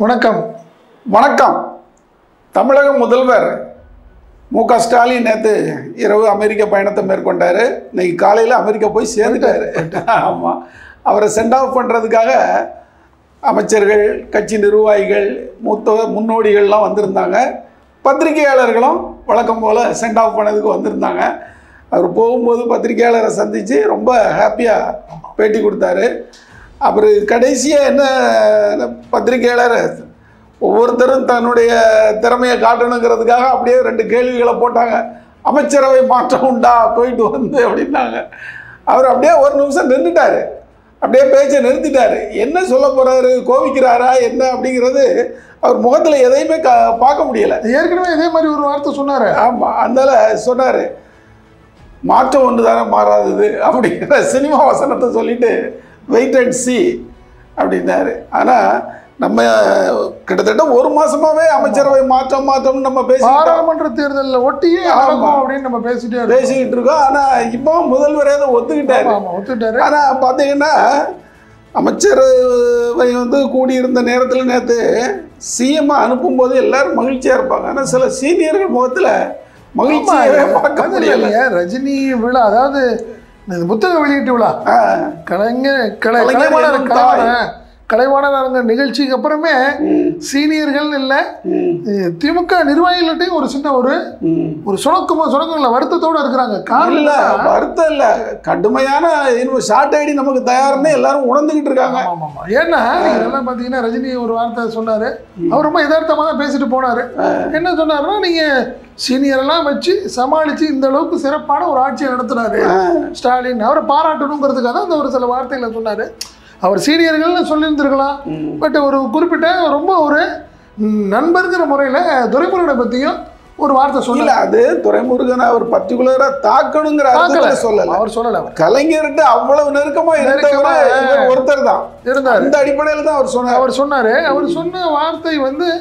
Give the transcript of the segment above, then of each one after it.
வணக்கம். வணக்கம். தமிழக முதல்வர் மு.க. ஸ்டாலின் நேற்று இரவு அமெரிக்க பயணத்தை மேற்கொண்டார். இன்னைக்கு காலையில் அமெரிக்கா போய் சேர்ந்துட்டாரு. ஆமாம், அவரை சென்ட் ஆஃப் பண்ணுறதுக்காக அமைச்சர்கள், கட்சி நிர்வாகிகள், முன்னோடிகள்லாம் வந்திருந்தாங்க. பத்திரிகையாளர்களும் வழக்கம் போல் சென்ட் ஆஃப் பண்ணதுக்கு வந்திருந்தாங்க. அவர் போகும்போது பத்திரிகையாளரை சந்தித்து ரொம்ப ஹாப்பியாக பேட்டி கொடுத்தாரு. அப்புறம் கடைசியாக என்ன, பத்திரிகையாளர் ஒவ்வொருத்தரும் தன்னுடைய திறமையை காட்டணுங்கிறதுக்காக அப்படியே 2 கேள்விகளை போட்டாங்க. அமைச்சரவை மாற்றம் உண்டா, போயிட்டு வந்து அப்படின்னாங்க. அவர் அப்படியே ஒரு நிமிஷம் நின்றுட்டார், அப்படியே பேச்சை நிறுத்திட்டார். என்ன சொல்ல போகிறாரு, கோவிக்கிறாரா என்ன அப்படிங்கிறது அவர் முகத்தில் எதையுமே பார்க்க முடியலை. ஏற்கனவே இதே மாதிரி ஒரு வார்த்தை சொன்னார். ஆமாம், அதனால சொன்னார், மாற்றம் ஒன்று தானே மாறாதது அப்படிங்கிற சினிமா வசனத்தை சொல்லிட்டு வெயிட் அண்ட் சி அப்படின்னாரு. ஆனால் நம்ம கிட்டத்தட்ட ஒரு மாசமாவே அமைச்சரவை மாற்றம்னு நம்ம பாராளுமன்ற தேர்தலில் ஒட்டியே அப்படின்னு நம்ம பேசிக்கிட்டு இருக்கோம். ஆனால் இப்போ முதல்வரே அதை ஒத்துக்கிட்டாரு. ஆனால் பார்த்தீங்கன்னா அமைச்சரவை கூடியிருந்த நேரத்தில் நேற்று சிஎம் அனுப்பும்போது எல்லாரும் மகிழ்ச்சியாக இருப்பாங்க. ஆனால் சில சீனியர்கள் முகத்தில் மகிழ்ச்சியாகவே பார்க்க முடியல. ரஜினி விழா, அதாவது புத்தக வெளியீட்டு விழா, கலைவாணர் நிகழ்ச்சிக்கு அப்புறமே சீனியர்கள் இல்லை, திமுக நிர்வாகிகள்ட்டையும் ஒரு சின்ன ஒரு சுணக்கம் இல்லை, வருத்தத்தோடு இருக்கிறாங்க. இல்லை வருத்தம் இல்லை, கடுமையான ஷார்ட் ஐடி நமக்கு தயார்னு எல்லாரும் உணர்ந்துக்கிட்டு இருக்காங்க. ஏன்னா இதெல்லாம் பார்த்தீங்கன்னா ரஜினி ஒரு வார்த்தை சொன்னார். அவர் ரொம்ப யதார்த்தமாக தான் பேசிட்டு போனார். என்ன சொன்னார்னா, நீங்கள் சீனியரெல்லாம் வச்சு சமாளித்து இந்த அளவுக்கு சிறப்பான ஒரு ஆட்சியை நடத்துனாரு ஸ்டாலின், அவரை பாராட்டணுங்கிறதுக்காக தான் அந்த ஒரு சில வார்த்தைகளை சொன்னார். அவர் சீனியர்கள்னு சொல்லியிருந்துருக்கலாம். பட் ஒரு குறிப்பிட்ட ரொம்ப ஒரு நண்பர்கிற முறையில் துரைமுருகனை பற்றியும் ஒரு வார்த்தை சொல்லல. அது துரைமுருகனை அவர் பர்டிகுலராக தாக்கணுங்கிற சொல்லலை, அவர் சொல்லலை. கலைஞர்கிட்ட அவ்வளவு நெருக்கமாக ஒருத்தர் தான் இருந்தார். இந்த அடிப்படையில் தான் அவர் சொன்னார். அவர் சொன்ன வார்த்தை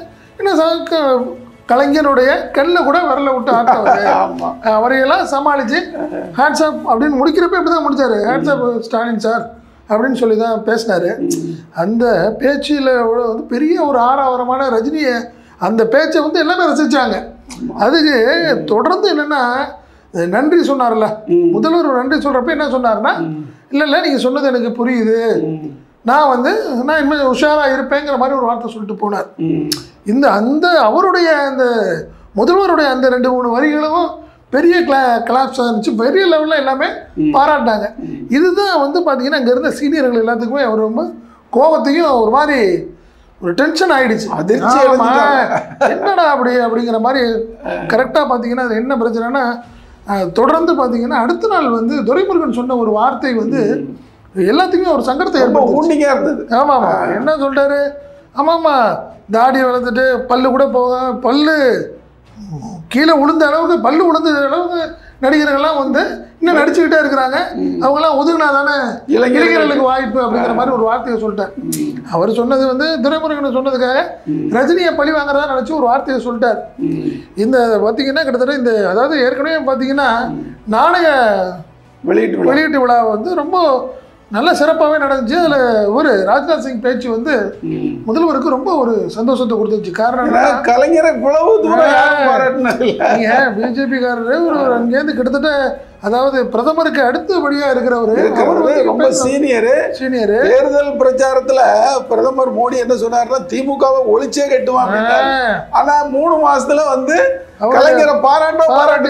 என்ன, கலைஞருடைய கண்ணில் கூட விரல விட்டு ஆட்டவர், அவரையெல்லாம் சமாளித்து ஹேட்ஸ்அப் அப்படின்னு முடிக்கிறப்ப எப்படி தான் முடித்தார். ஹேட்ஸ்அப் ஸ்டாலின் சார் அப்படின்னு சொல்லி தான் பேசினார். அந்த பேச்சில் பெரிய ஒரு ஆரவாரமான ரஜினியை அந்த பேச்சை எல்லாமே ரசித்தாங்க. அதுக்கு தொடர்ந்து என்னென்னா நன்றி சொன்னார்ல முதல்வர். நன்றி சொல்கிறப்ப என்ன சொன்னார்னா, இல்லை நீங்கள் சொன்னது எனக்கு புரியுது, நான் நான் இனிமேல் உஷாராக இருப்பேங்கிற மாதிரி ஒரு வார்த்தை சொல்லிட்டு போனார். அந்த அவருடைய அந்த முதல்வருடைய அந்த 2-3 வரிகளும் பெரிய கிளாப்ஸ் இருந்துச்சு, பெரிய லெவலில் எல்லாமே பாராட்டினாங்க. இதுதான் பார்த்தீங்கன்னா அங்கே இருந்த சீனியர்கள் எல்லாத்துக்குமே அவர் ரொம்ப கோபத்தையும் ஒரு மாதிரி ஒரு டென்ஷன் ஆகிடுச்சு. அதிர்ச்சி, என்னடா அப்படிங்கிற மாதிரி. கரெக்டாக பார்த்தீங்கன்னா அது என்ன பிரச்சனைனா, தொடர்ந்து பார்த்தீங்கன்னா அடுத்த நாள் துரைமுருகன் சொன்ன ஒரு வார்த்தை எல்லாத்துக்குமே ஒரு சங்கடத்தை ஊண்டிங்க இருந்தது. ஆமாம், என்ன சொல்லிட்டாரு, ஆமாம்மா தாடியை வளர்த்துட்டு பல்லு கூட பல்லு கீழே விழுந்த அளவுக்கு, பல்லு விழுந்த அளவுக்கு நடிகர்கள்லாம் இன்னும் நடிச்சுக்கிட்டே இருக்கிறாங்க, அவங்களாம் ஒதுங்கினா தானே இளைஞர்களுக்கு வாய்ப்பு அப்படிங்கிற மாதிரி ஒரு வார்த்தையை சொல்லிட்டார். அவர் சொன்னது துரைமுருகனை சொன்னதுக்காக ரஜினியை பழி வாங்குறதா நினச்சி ஒரு வார்த்தையை சொல்லிட்டார். இந்த பார்த்தீங்கன்னா கிட்டத்தட்ட இந்த அதாவது ஏற்கனவே பார்த்தீங்கன்னா நாணய வெளியீட்டு விழா ரொம்ப நல்ல சிறப்பாகவே நடந்துச்சு. அதில் ஒரு ராஜ்நாத் சிங் பேச்சு முதல்வருக்கு ரொம்ப ஒரு சந்தோஷத்தை கொடுத்துச்சு. காரணம் கலைஞரை இவ்வளவு தூரம் பிஜேபிக்காரரு அங்கேருந்து கிட்டத்தட்ட, அதாவது பிரதமருக்கு அடுத்தபடியாக இருக்கிறவர், ரொம்ப சீனியரு. தேர்தல் பிரச்சாரத்தில் பிரதமர் மோடி என்ன சொன்னார்னா, திமுகவை ஒழிச்சே கட்டுவாங்க. ஆனா 3 மாசத்துல கலைஞரை பாராட்டு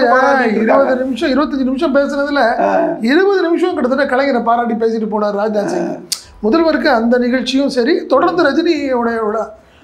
20 நிமிஷம் 25 நிமிஷம் பேசுனதுல 20 நிமிஷம் கிட்டத்தட்ட கலைஞரை பாராட்டி பேசிட்டு போனார் ராஜ்நாத் சிங். முதல்வருக்கு அந்த நிகழ்ச்சியும் சரி, தொடர்ந்து ரஜினியோட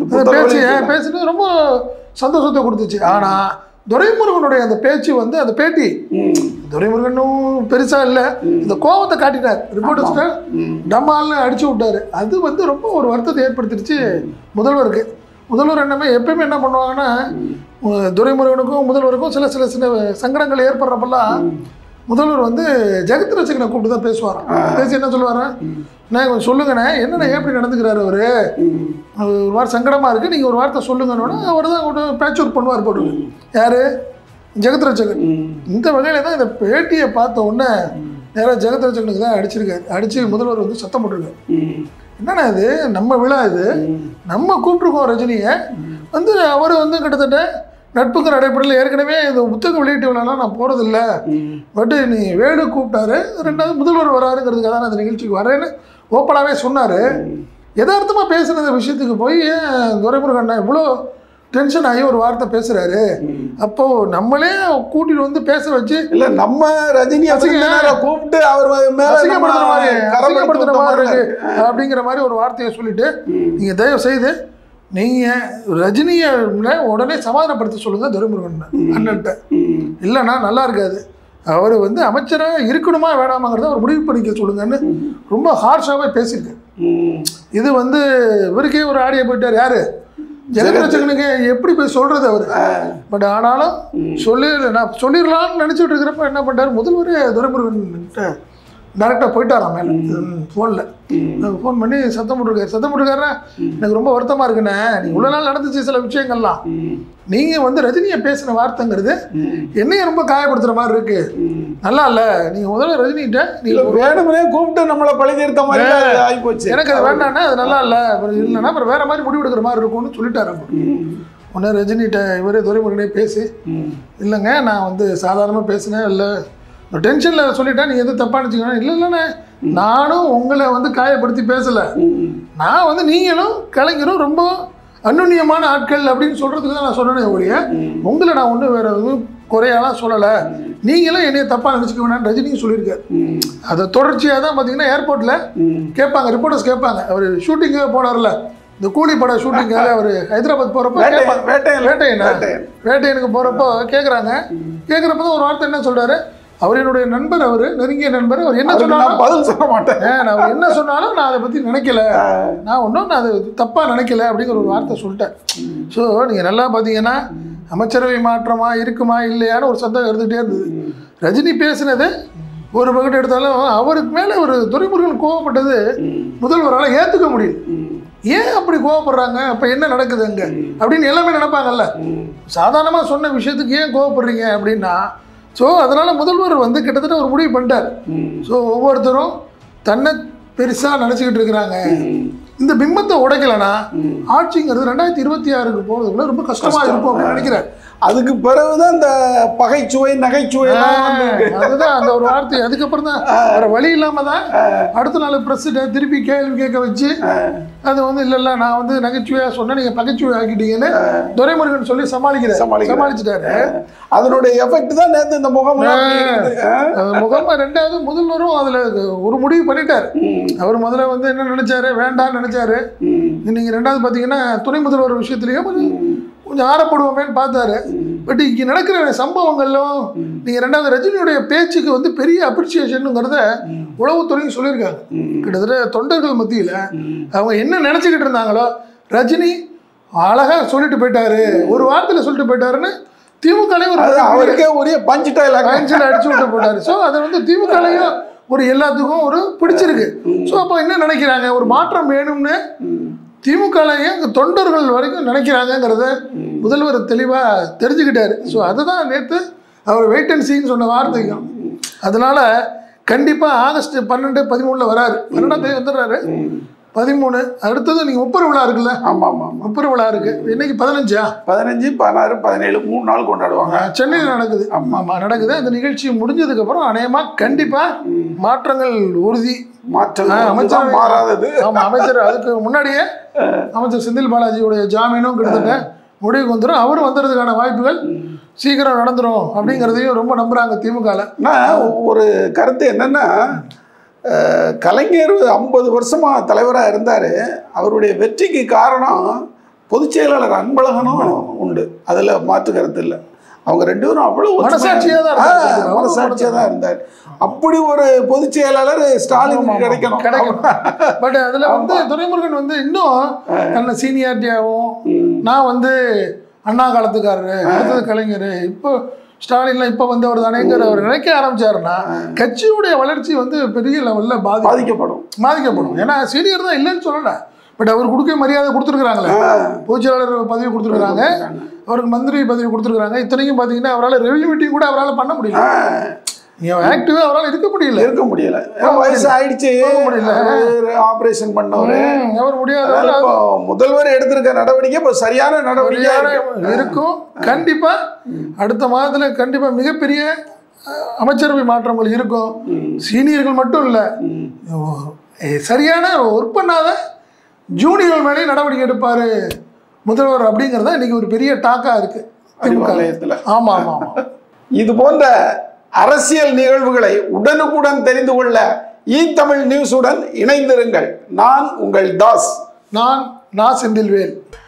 பேசினது ரொம்ப சந்தோஷத்தை கொடுத்துச்சு. ஆனா துரைமுருகனுடைய அந்த பேச்சு அந்த பேட்டி, துரைமுருகனும் பெருசா இல்லை, இந்த கோபத்தை காட்டினார். ரிப்போர்ட்டர்ஸ்ட டம்மால்னு அடிச்சு விட்டாரு. அது ரொம்ப ஒரு வருத்தத்தை ஏற்படுத்திடுச்சு முதல்வருக்கு. முதல்வர் எப்பயுமே என்ன பண்ணுவாங்கன்னா, துரைமுருகனுக்கும் முதல்வருக்கும் சில சின்ன சங்கடங்கள் ஏற்படுறப்பெல்லாம் முதல்வர் ஜெகத் ரட்சகனை கூப்பிட்டு தான் பேசுவாராம். பேசி என்ன சொல்லுவாரா, நான் கொஞ்சம் சொல்லுங்கண்ணே, என்னண்ணே எப்படி நடந்துக்கிறாரு அவரு, ஒரு வாரம் சங்கடமாக இருக்குது, நீங்கள் ஒரு வார்த்தை சொல்லுங்கன்னு அவர் தான் பேட்ச் ஒர்க் பண்ணுவார் போட்டு. யார், ஜெகத் ரட்சகன். இந்த வகையில் தான் இந்த பேட்டியை பார்த்த உடனே நேராக ஜெகத் ரட்சகனுக்கு தான் அடிச்சிருக்காரு. அடித்து முதல்வர் சத்தம் போட்டிருக்காரு. என்னன்னா இது நம்ம விழா, இது நம்ம கூப்பிட்டுருக்கோம் ரஜினியை வந்து. அவர் வந்து கிட்டத்தட்ட நட்புக்கு அடிப்படையில் ஏற்கனவே இந்த புத்தக வெளியீட்டு விழாலாம் நான் போகிறதில்ல, பட்டு நீ வேடு கூப்பிட்டாரு, ரெண்டாவது முதல்வர் வராருங்கிறதுக்காக தான் அந்த நிகழ்ச்சிக்கு வரேன்னு ஓப்பனாகவே சொன்னார். யதார்த்தமாக பேசுகிற விஷயத்துக்கு போய் துரைமுருகன் இவ்வளோ டென்ஷன் ஆகி ஒரு வார்த்தை பேசுகிறாரு. அப்போது நம்மளே கூட்டிகிட்டு வந்து பேச வச்சு இல்லை நம்ம ரஜினி கூப்பிட்டு அவர் அசிங்கப்படுத்துகிற மாதிரி இருக்கு அப்படிங்கிற மாதிரி ஒரு வார்த்தையை சொல்லிட்டு, நீங்கள் தயவு செய்து நீங்கள் ரஜினியை உடனே சமாதானப்படுத்த சொல்லுங்கள் துரைமுருகன் அண்ணன்ட்ட. இல்லைன்னா நல்லா இருக்காது, அவர் வந்து அமைச்சராக இருக்கணுமா வேணாமாங்கிறத அவர் முடிவு பண்ணிக்க சொல்லுங்கன்னு ரொம்ப ஹார்ஷாகவே பேசியிருக்காரு. இது வந்து இவருக்கே ஒரு ஆடியோ போயிட்டார். யார்? ஜெகதரட்சகனுக்கு எப்படி போய் சொல்கிறது அவர். பட் ஆனாலும் நான் சொல்லிடலாம்னு நினச்சிட்டு இருக்கிறப்ப என்ன பண்ணிட்டார், முதல்வரே துரைமுருகன்கிட்ட டேரெக்டாக போயிட்டாராம் மேலே ஃபோனில் ஃபோன் பண்ணி சத்தம் போட்டுருக்காருன்னா எனக்கு ரொம்ப வருத்தமாக இருக்குண்ணே, நீங்கள் இவ்வளோ நாள் நடந்துச்சு சில விஷயங்கள்லாம், நீங்கள் வந்து ரஜினியை பேசின வார்த்தைங்கிறது என்னையும் ரொம்ப காயப்படுத்துகிற மாதிரி இருக்கு, நல்லா இல்லை, நீங்கள் முதல்ல ரஜினிகிட்ட நீங்கள் வேணுமே கூப்பிட்டு நம்மளை பழி தீர்த்த மாதிரி ஆகிப்போச்சு, எனக்கு அது வேண்டாண்ணா, அது நல்லா இல்லை, அப்புறம் இல்லைன்னா அப்புறம் வேறு மாதிரி முடிவு எடுக்கிற மாதிரி இருக்கும்னு சொல்லிட்டாரு. உடனே ரஜினிகிட்ட இவரே துரைமுருகனே பேசி, இல்லைங்க நான் வந்து சாதாரணமாக பேசினேன், இல்லை டென்ஷனில் சொல்லிட்டேன், நீங்கள் எதுவும் தப்பாக நினச்சிக்கணும், இல்லைண்ணே நானும் உங்களை வந்து காயப்படுத்தி பேசலை, நான் வந்து நீங்களும் கலைஞரும் ரொம்ப அன்னுன்னியமான ஆட்கள் அப்படின்னு சொல்கிறதுக்கு தான் நான் சொன்னேன் ஒழிய உங்களை நான் ஒன்றும் வேறு எதுவும் குறையாலாம் சொல்லலை, நீங்களும் என்னைய தப்பாக நினச்சிக்க வேணான்னு ரஜினியும் சொல்லியிருக்காரு. அதை தொடர்ச்சியாக தான் பார்த்தீங்கன்னா ஏர்போர்ட்டில் கேட்பாங்க, ரிப்போர்ட்டர்ஸ் கேட்பாங்க, அவர் ஷூட்டிங்காக போனார்ல இந்த கூலி பட ஷூட்டிங்காக அவர் ஹைதராபாத் போகிறப்ப வேட்டையனுக்கு போகிறப்போ கேட்குறப்ப தான் ஒரு வார்த்தை என்ன சொல்கிறாரு, அவர் என்னுடைய நண்பர், அவர் நெருங்கிய நண்பர், அவர் என்ன சொன்னாலும் பதில் சொல்ல மாட்டேன், அவர் என்ன சொன்னாலும் நான் அதை பற்றி நினைக்கல, நான் அது தப்பாக நினைக்கல அப்படிங்கிற ஒரு வார்த்தை சொல்லிட்டேன். ஸோ நீங்கள் நல்லா பார்த்தீங்கன்னா அமைச்சரவை மாற்றமா இருக்குமா இல்லையான்னு ஒரு சந்தேகம் இருந்துகிட்டே இருந்தது. ரஜினி பேசினது ஒரு பக்கெட் எடுத்தாலும் அவருக்கு மேலே ஒரு துரைமுருகன் கோவப்பட்டது முதல்வரால் ஏற்றுக்க முடியும். ஏன் அப்படி கோவப்படுறாங்க, அப்போ என்ன நடக்குது அங்கே அப்படின்னு எல்லாமே நினைப்பாங்கல்ல. சாதாரணமாக சொன்ன விஷயத்துக்கு ஏன் கோவப்படுறீங்க அப்படின்னா, ஸோ அதனால் முதல்வர் வந்து கிட்டத்தட்ட ஒரு முடிவு பண்ணிட்டார். ஸோ ஒவ்வொருத்தரும் தன்னை பெருசாக நினச்சிக்கிட்டு இருக்கிறாங்க. இந்த பிம்பத்தை உடைக்கலைன்னா ஆட்சிங்கிறது 2026க்கு போகிறதுக்குள்ள ரொம்ப கஷ்டமாக இருக்கும் அப்படின்னு நினைக்கிறேன். அதுக்கு பிறகுதான் இந்த பகைச்சுவை நகைச்சுவை அதுதான் அந்த ஒரு வார்த்தை. அதுக்கப்புறம் தான் வேற வழி இல்லாமல் தான் அடுத்த நாள் பிரஸ்ஸிட்ட திருப்பி கேள்வி கேட்க வச்சு அது வந்து இல்லை நான் வந்து நகைச்சுவையாக சொன்னேன், நீங்கள் பகைச்சுவை ஆக்கிட்டீங்கன்னு துரைமுருகன் சொல்லி சமாளிச்சுட்டாரு. அதனுடைய எஃபெக்ட் தான் நேற்று இந்த முகம் ரெண்டாவது முதல்வரும் அதில் ஒரு முடிவு பண்ணிட்டார். அவர் முதல்ல வந்து என்ன நினைச்சாரு, வேண்டாம்னு நினைச்சாரு. நீங்கள் ரெண்டாவது பார்த்தீங்கன்னா துணை முதல்வர் விஷயத்துலேயும் கொஞ்சம் ஆறப்படுவோமேன்னு பார்த்தாரு. பட் இங்கே நடக்கிற சம்பவங்களும் நீங்கள் ரெண்டாவது ரஜினியுடைய பேச்சுக்கு வந்து பெரிய அப்ரிசியேஷனுங்கிறத உளவுத்துறையும் சொல்லியிருக்காங்க. கிட்டத்தட்ட தொண்டர்கள் மத்தியில் அவங்க என்ன நினச்சிக்கிட்டு இருந்தாங்களோ ரஜினி அழகாக சொல்லிட்டு போயிட்டாரு, ஒரு வார்த்தையில் சொல்லிட்டு போயிட்டாருன்னு திமுகலையும் அவருக்கே ஒரே பஞ்சில் அடிச்சு விட்டு போட்டாரு. ஸோ அதை வந்து திமுகலையும் ஒரு எல்லாத்துக்கும் ஒரு பிடிச்சிருக்கு. ஸோ அப்போ என்ன நினைக்கிறாங்க, ஒரு மாற்றம் வேணும்னு திமுகலையும் தொண்டர்கள் வரைக்கும் நினைக்கிறாங்கங்கிறத முதல்வர் தெளிவாக தெரிஞ்சுக்கிட்டாரு. ஸோ அதுதான் நேற்று அவர் வெயிட் அண்ட் சீன்னு சொன்ன வார்த்தைக்கும். அதனால கண்டிப்பாக ஆகஸ்ட் 12, 13 வராரு, 12ஆம் தேதி வந்துடுறாரு, 13 அடுத்தது நீங்கள் முப்பெரு விழா இருக்குல்ல. ஆமாம் முப்பெரு விழா இருக்குது. இன்னைக்கு 15, 16, 17 3 நாள் கொண்டாடுவாங்க. சென்னையில் நடக்குது. ஆமாம் நடக்குது. அந்த நிகழ்ச்சி முடிஞ்சதுக்கப்புறம் அநேகமாக கண்டிப்பாக மாற்றங்கள் உறுதி. அமைச்சர் மாறாதது. ஆமாம் அமைச்சர் அதுக்கு முன்னாடியே அமைச்சர் செந்தில் பாலாஜியுடைய ஜாமீனும் கிட்டத்தட்ட முடிவுக்கு வந்துடும். அவரும் வந்துடுறதுக்கான வாய்ப்புகள் சீக்கிரம் நடந்துடும் அப்படிங்கிறதையும் ரொம்ப நம்புகிறாங்க திமுகவில். ஒரு கருத்து என்னென்னா, கலைஞர் 50 வருஷமாக தலைவராக இருந்தார். அவருடைய வெற்றிக்கு காரணம் பொதுச் செயலாளர் அன்பழகனும் உண்டு, அதில் மாற்று கருத்து இல்லை. அவங்க 2 பேரும் அவ்வளோ மனசாட்சியாக தான் இருந்தார். அப்படி ஒரு பொதுச் செயலாளர் ஸ்டாலின் கிடைக்கணும். பட் அதில் வந்து துரைமுருகன் வந்து இன்னும் நல்ல சீனியாரிட்டியாகவும், நான் வந்து அண்ணா காலத்துக்காரரு, அடுத்தது கலைஞர், இப்போ ஸ்டாலின்லாம் இப்போ வந்து அவர் தானேங்கிற அவர் நினைக்க ஆரம்பிச்சாருன்னா கட்சியுடைய வளர்ச்சி வந்து பெரிய லெவலில் பாதிக்கப்படும். ஏன்னா சீனியர் தான் இல்லைன்னு சொல்லலை, பட் அவர் கொடுக்க மரியாதை கொடுத்துருக்குறாங்களே, பொதுச்செயலாளர் பதவி கொடுத்துருக்குறாங்க, அவருக்கு மந்திரி பதவி கொடுத்துருக்குறாங்க. இத்தனைக்கும் பார்த்தீங்கன்னா அவரால் ரெவென்யூ மீட்டிங் கூட அவரால் பண்ண முடியல. ஆக்டிவா அவரால் இருக்க முடியல. வயசு ஆயிடுச்சு, ஆபரேஷன் பண்ணவரு அவர் முடியாத. இப்போ முதல்வர் எடுத்திருக்க நடவடிக்கை இப்போ சரியான நடவடிக்கை இருக்கும். கண்டிப்பா அடுத்த மாதத்துல கண்டிப்பா மிகப்பெரிய அமைச்சரவை மாற்றங்கள் இருக்கும். சீனியர்கள் மட்டும் இல்ல, சரியான ஒர்க் பண்ணாத ஜூனியர்கள் மேலேயும் நடவடிக்கை எடுப்பாரு முதல்வர் அப்படிங்கிறத இன்னைக்கு ஒரு பெரிய டாக்கா இருக்கு திமுக. ஆமா ஆமா ஆமா. இது போன்ற அரசியல் நிகழ்வுகளை உடனுக்குடன் தெரிந்து கொள்ள ஈ தமிழ் நியூஸுடன் இணைந்திருங்கள். நான் உங்கள் தாஸ். நான் செந்தில்வேல்.